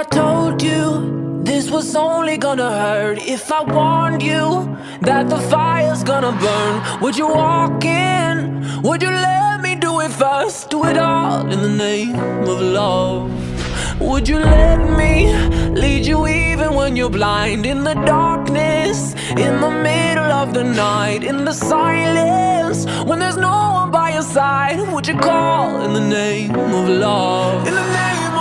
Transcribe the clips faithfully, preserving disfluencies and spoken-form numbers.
I told you this was only gonna hurt, if I warned you that the fire's gonna burn, would you walk in? Would you let me do it first? Do it all in the name of love. Would you let me lead you even when you're blind? In the darkness, in the middle of the night, in the silence, when there's no one by your side, would you call in the name of love? In the name of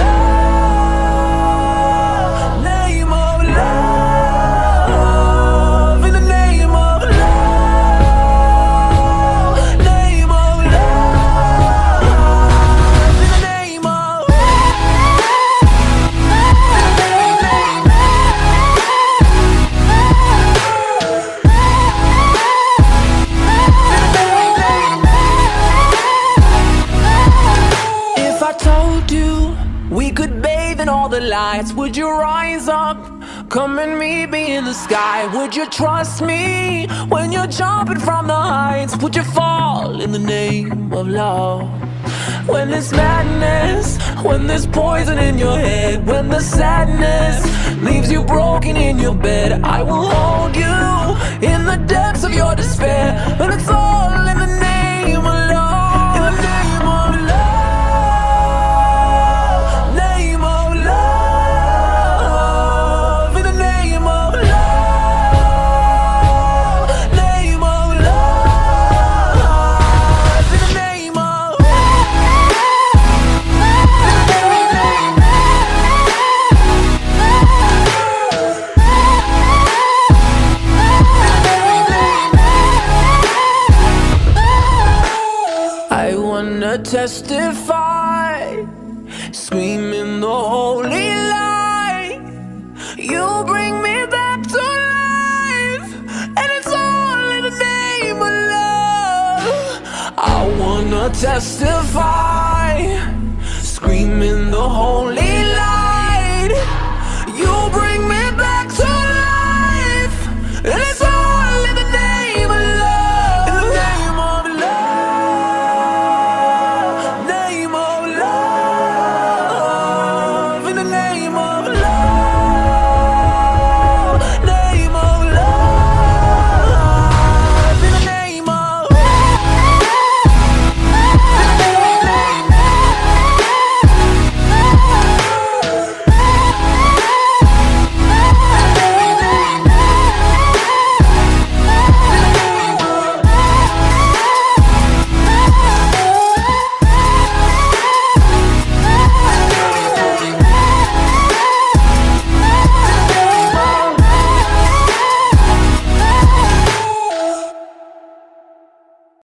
love, name of love, in the name of love, name of love, in the name of we could bathe in all the lights, would you rise up? Come and meet me in the sky. Would you trust me when you're jumping from the heights? Would you fall in the name of love? When there's madness, when there's poison in your head, when the sadness leaves you broken in your bed, I will hold you in the depths of your despair. And it's all in the name of love, in the name of love. Testify, screaming the holy light. You bring me back to life, and it's all in the name of love. I wanna testify, screaming the holy light. You bring